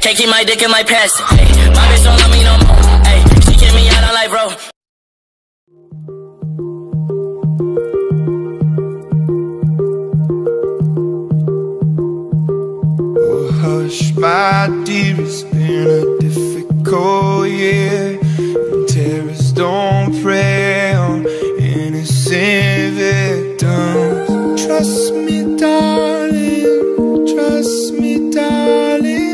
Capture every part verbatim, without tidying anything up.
Can't keep my dick in my pants. Hey, my bitch don't love me no more. Hey, she kick me out on life, bro. Oh, hush, my dear, it's been a difficult year. And terrorists don't prey on innocent victims. Trust me, darling, trust me, darling.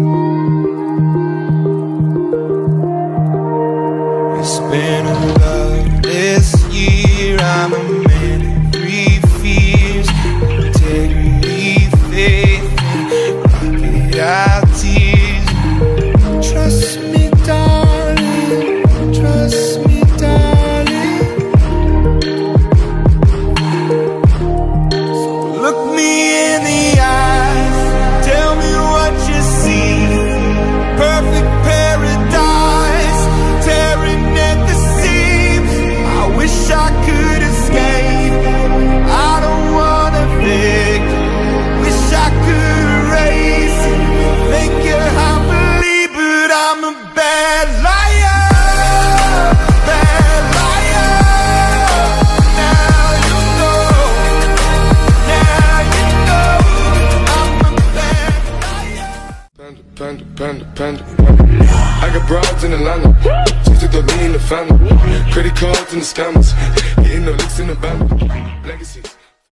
It's been a loveless year. I'm a man of three fears: integrity, faith, and rocket out tears. Trust me, darling, trust me, darling. So look me in the eyes, tell me what you see. Perfect paradise, tearing at the seams. I wish I could escape. I don't wanna fake. Wish I could erase it, make you happily, but I'm a bad liar, bad liar. Now you know, now you know, I'm a bad liar. Panda, panda, panda, panda. I got broads in Atlanta, just to throw me in the family. Credit cards and the scammers, getting no licks in the band. Legacies.